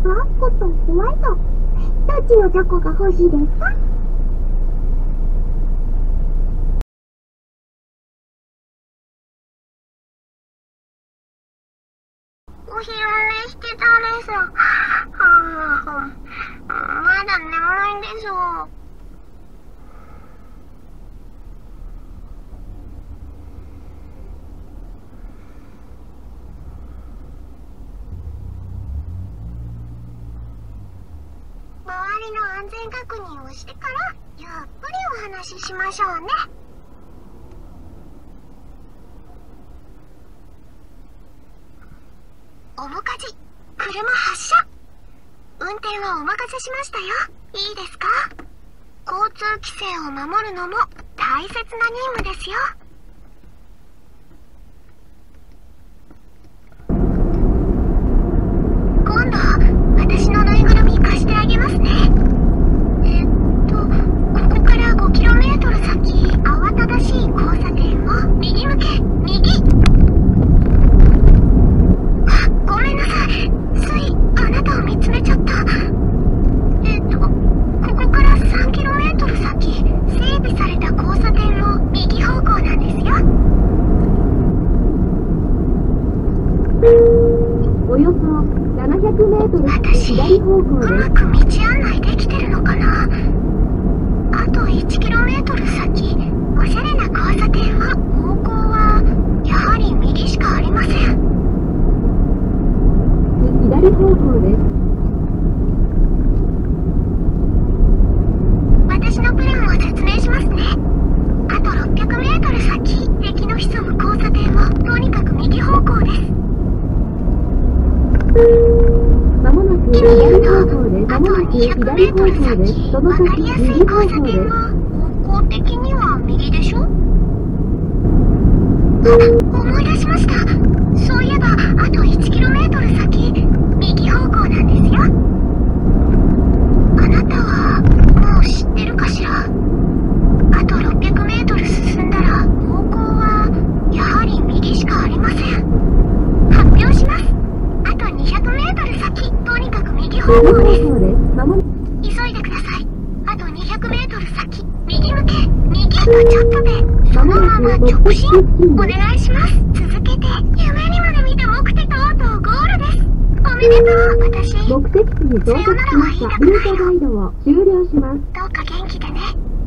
赤とホワイト。どっちのチョコが欲しいですか？ お昼寝してたです。まだ眠いんです。周りの安全確認をしてからゆっくりお話ししましょうね。おもかじ、車発車。運転はお任せしましたよ。いいですか？交通規制を守るのも大切な任務ですよ。今度私のぬいぐるみ貸してあげますね。ここから 5km 先、慌ただしい交差点を右向け。右。ごめんなさい。ついあなたを見つめちゃった。ここから 3km 先、整備された交差点の右方向なんですよ。 およそ700メートル私、 左方向うまく道案内できてるのかな？あと 1km 先、おしゃれな交差点は、方向は、やはり右しかありません。 左方向です。 私のプランを説明しますね。あと 600m 先、敵の潜む交差点はとにかく右方向です。 まもなく意味言う左方と、 向です。 あと 200m 先、わかりやすい交差点は方向的には右でしょ？思い出しました。そういえばあと 1km 先、右方向なんですよ。あなたはもう知ってるかしら？あと 600m 進んだら方向はやはり右しかありません。発表します。あと 200m 先、とにかく右方向です。急いでください。あと 200m 先、右向け。右とちょっとでそのまま直進。お願いします。続けて。夢にまで見た目的とうとうゴールです。おめでとう。私、 目的地に到着しました。ルートガイドを終了します。 どうか元気でね。